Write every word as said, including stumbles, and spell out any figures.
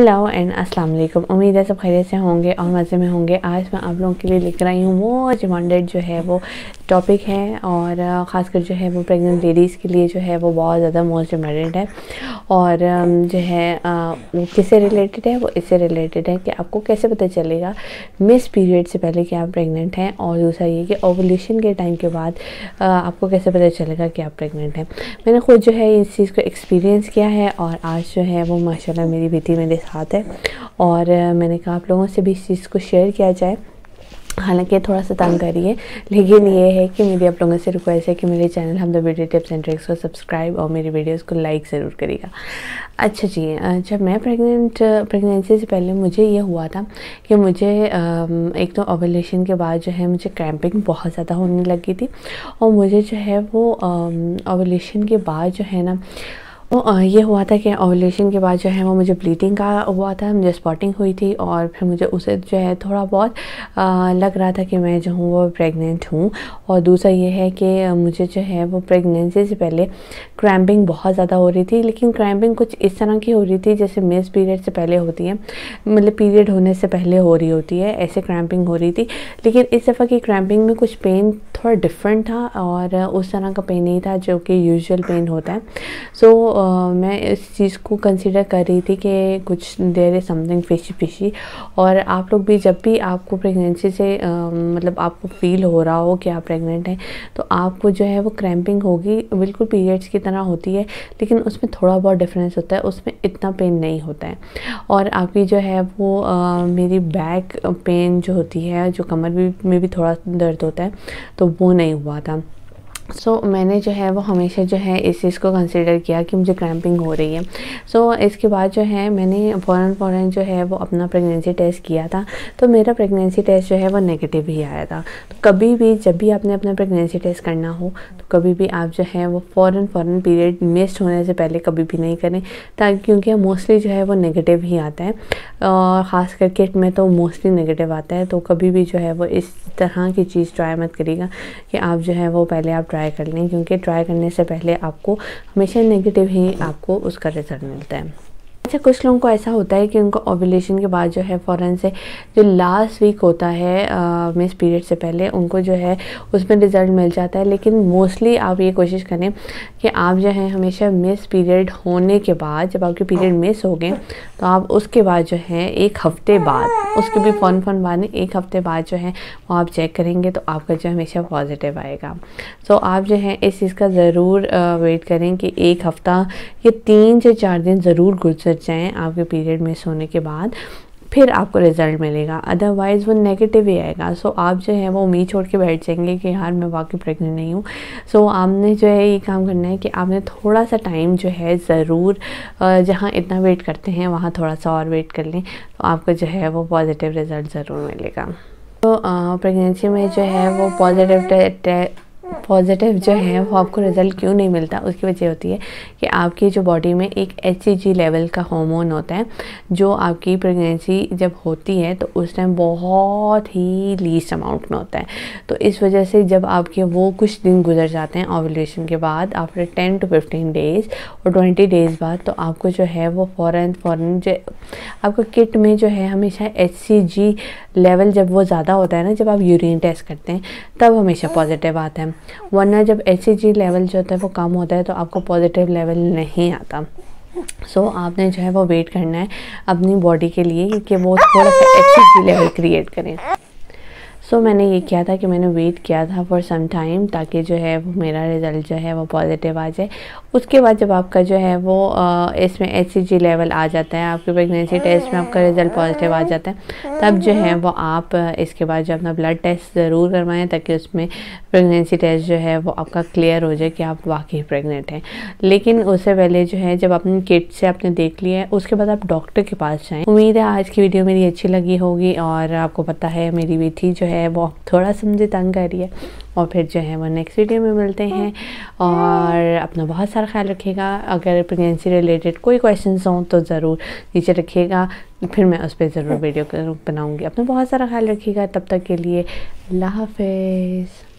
Hello and अस्सलाम वालेकुम। उम्मीद है सब खैरियत से होंगे और मज़े में होंगे। आज मैं आप लोगों के लिए लेकर आई हूँ वो डिमांडेड जो है वो टॉपिक है और ख़ासकर जो है वो प्रेग्नेंट लेडीज़ के लिए जो है वो बहुत ज़्यादा मोस्ट डिमांडेड है। और जो है वो किससे रिलेटेड है? वो इससे रिलेटेड है कि आपको कैसे पता चलेगा मिस पीरियड से पहले कि आप प्रेग्नेंट हैं, और दूसरा ये कि ओवुलेशन के टाइम के बाद आपको कैसे पता चलेगा कि आप प्रेग्नेंट हैं। मैंने खुद जो है इस चीज़ को एक्सपीरियंस किया है और आज जो है वो माशाल्लाह मेरी बेटी मेरे साथ है और मैंने कहा आप लोगों से भी इस चीज़ को शेयर किया जाए। हालांकि थोड़ा सा तंग करिए, लेकिन ये है कि मेरी आप लोगों से रिक्वेस्ट है कि मेरे चैनल हम the beauty tips and tricks को सब्सक्राइब और मेरी वीडियोस को लाइक ज़रूर करिएगा। अच्छा जी, जब मैं प्रेग्नेंट प्रेगनेंसी से पहले मुझे ये हुआ था कि मुझे एक तो ओवुलेशन के बाद जो है मुझे क्रैम्पिंग बहुत ज़्यादा होने लगी थी और मुझे जो है वो ओवुलेशन के बाद जो है ना वो ये हुआ था कि ओवुलेशन के बाद जो है वो मुझे ब्लीडिंग का हुआ था, मुझे स्पॉटिंग हुई थी और फिर मुझे उसे जो है थोड़ा बहुत आ, लग रहा था कि मैं जो हूँ वो प्रेग्नेंट हूँ। और दूसरा ये है कि मुझे जो है वो प्रेगनेंसी से पहले क्रैम्पिंग बहुत ज़्यादा हो रही थी, लेकिन क्रैम्पिंग कुछ इस तरह की हो रही थी जैसे मिस पीरियड से पहले होती है, मतलब पीरियड होने से पहले हो रही होती है, ऐसे क्रैम्पिंग हो रही थी। लेकिन इस दफ़ा की क्रैम्पिंग में कुछ पेन थोड़ा डिफरेंट था और उस तरह का पेन नहीं था जो कि यूजुअल पेन होता है। सो so, Uh, मैं इस चीज़ को कंसीडर कर रही थी कि कुछ there is something fishy fishy. और आप लोग भी जब भी आपको प्रेगनेंसी से uh, मतलब आपको फील हो रहा हो कि आप प्रेग्नेंट हैं तो आपको जो है वो क्रैम्पिंग होगी, बिल्कुल पीरियड्स की तरह होती है, लेकिन उसमें थोड़ा बहुत डिफरेंस होता है, उसमें इतना पेन नहीं होता है। और आपकी जो है वो uh, मेरी बैक पेन जो होती है, जो कमर भी में भी थोड़ा दर्द होता है, तो वो नहीं हुआ था। सो so, मैंने जो है वो हमेशा जो है इस चीज़ को कंसिडर किया कि मुझे क्रैम्पिंग हो रही है। सो so, इसके बाद जो है मैंने फ़ौरन फ़ौरन जो है वो अपना प्रेगनेंसी टेस्ट किया था, तो मेरा प्रेगनेंसी टेस्ट जो है वो नेगेटिव ही आया था। तो कभी भी जब भी आपने अपना प्रेगनेंसी टेस्ट करना हो तो कभी भी आप जो है वो फ़ौरन फ़ौरन पीरियड मिस होने से पहले कभी भी नहीं करें, ताकि क्योंकि मोस्टली जो है वो नेगेटिव ही आता है और ख़ास कर किट में तो मोस्टली नेगेटिव आता है। तो कभी भी जो है वो इस तरह की चीज़ ट्राई मत करिएगा कि आप जो है वो पहले आप ट्राई कर लें, क्योंकि ट्राई करने से पहले आपको हमेशा नेगेटिव ही आपको उसका रिजल्ट मिलता है। अच्छा, कुछ लोगों को ऐसा होता है कि उनको ओवुलेशन के बाद जो है फ़ौरन से जो लास्ट वीक होता है मिस पीरियड से पहले उनको जो है उसमें रिज़ल्ट मिल जाता है। लेकिन मोस्टली आप ये कोशिश करें कि आप जो है हमेशा मिस पीरियड होने के बाद, जब आपके पीरियड मिस हो गए तो आप उसके बाद जो है एक हफ़्ते बाद, उसके भी फ़ौरन फ़ौरन बाद नहीं, एक हफ़्ते बाद जो है वो आप चेक करेंगे तो आपका जो है हमेशा पॉजिटिव आएगा। सो आप जो है इस चीज़ का ज़रूर वेट करें कि एक हफ़्ता या तीन से चार दिन ज़रूर गुजर जाएँ आपके पीरियड मिस होने के बाद, फिर आपको रिज़ल्ट मिलेगा, अदरवाइज़ वो नेगेटिव ही आएगा। सो आप जो है वो उम्मीद छोड़ के बैठ जाएंगे कि यार मैं वाकई प्रेग्नेंट नहीं हूँ। सो आपने जो है ये काम करना है कि आपने थोड़ा सा टाइम जो है ज़रूर, जहाँ इतना वेट करते हैं वहाँ थोड़ा सा और वेट कर लें, तो आपको जो है वो पॉजिटिव रिज़ल्ट ज़रूर मिलेगा। तो प्रेगनेंसी में जो है वो पॉजिटिव पॉजिटिव जो है वो आपको रिज़ल्ट क्यों नहीं मिलता, उसकी वजह होती है कि आपकी जो बॉडी में एक एच सी जी लेवल का हार्मोन होता है जो आपकी प्रेगनेंसी जब होती है तो उस टाइम बहुत ही लीस्ट अमाउंट में होता है। तो इस वजह से जब आपके वो कुछ दिन गुजर जाते हैं ओवुलेशन के बाद, after ten to fifteen days और ट्वेंटी डेज़ बाद, तो आपको जो है वो फ़ौरन फ़ौरन जो आपका किट में जो है हमेशा एच सी जी लेवल जब वो ज़्यादा होता है ना, जब आप यूरिन टेस्ट करते हैं तब हमेशा पॉजिटिव आता है, वरना जब एच सी जी लेवल जो होता है वो कम होता है तो आपको पॉजिटिव लेवल नहीं आता। सो so, आपने जो है वो वेट करना है अपनी बॉडी के लिए कि वो थोड़ा सा H C G level create करें। सो so, मैंने ये किया था कि मैंने वेट किया था फॉर सम टाइम, ताकि जो है वो मेरा रिज़ल्ट जो है वो पॉजिटिव आ जाए। उसके बाद जब आपका जो है वो आ, इसमें एच सी जी लेवल आ जाता है, आपके प्रेगनेंसी टेस्ट में आपका रिज़ल्ट पॉजिटिव आ जाता है, तब जो है वो आप इसके बाद जो अपना ब्लड टेस्ट ज़रूर करवाएं, ताकि उसमें प्रेगनेंसी टेस्ट जो है वो आपका क्लियर हो जाए कि आप वाकई प्रेग्नेंट हैं। लेकिन उससे पहले जो है जब अपनी किट से आपने देख लिया है उसके बाद आप डॉक्टर के पास जाएँ। उम्मीद है आज की वीडियो मेरी अच्छी लगी होगी और आपको पता है मेरी बेटी जो है वो थोड़ा सा मुझे तंग कर रही है। और फिर जो है वो नेक्स्ट वीडियो में मिलते हैं और अपना बहुत सारा ख्याल रखिएगा। अगर प्रेगनेंसी रिलेटेड कोई क्वेश्चंस हों तो ज़रूर नीचे रखिएगा, फिर मैं उस पर ज़रूर वीडियो बनाऊँगी। अपना बहुत सारा ख्याल रखिएगा। तब तक के लिए अल्लाह हाफ़िज़।